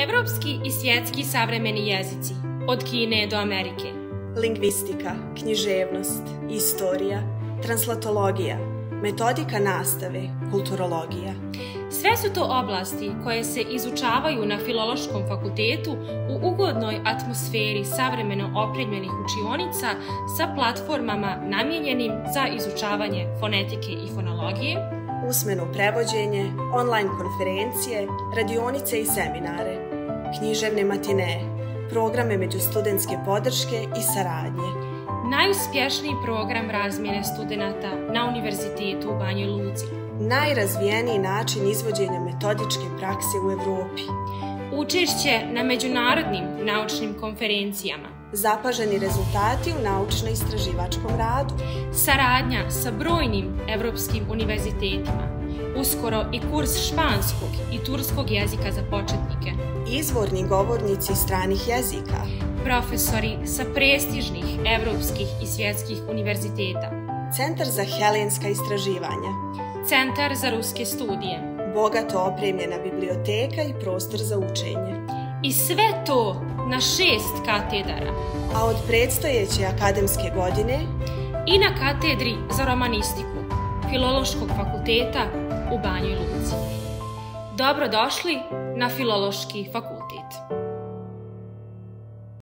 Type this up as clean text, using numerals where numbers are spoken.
Evropski i svjetski savremeni jezici, od Kine do Amerike. Lingvistika, književnost, istorija, translatologija, metodika nastave, kulturologija. Sve su to oblasti koje se izučavaju na Filološkom fakultetu u ugodnoj atmosferi savremeno opremljenih učionica sa platformama namijenjenim za izučavanje fonetike i fonologije, usmeno prevođenje, online konferencije, radionice i seminare, književne matineje, programe međustudentske podrške i saradnje. Najuspješniji program razmjene studenata na Univerzitetu u Banjoj Luci. Najrazvijeniji način izvođenja metodičke prakse u Evropi. Učešće na međunarodnim naučnim konferencijama. Zapaženi rezultati u naučno-istraživačkom radu. Saradnja sa brojnim evropskim univerzitetima. Uskoro i kurs španskog i turskog jezika za početnike. Izvorni govornici stranih jezika. Profesori sa prestižnih evropskih i svjetskih univerziteta. Centar za helenska istraživanja. Centar za ruske studije. Bogato opremljena biblioteka i prostor za učenje. I sve to na 6 katedara. A od predstojeće akademske godine i na katedri za romanistiku Filološkog fakulteta u Banjoj Luci. Dobrodošli na Filološki fakultet.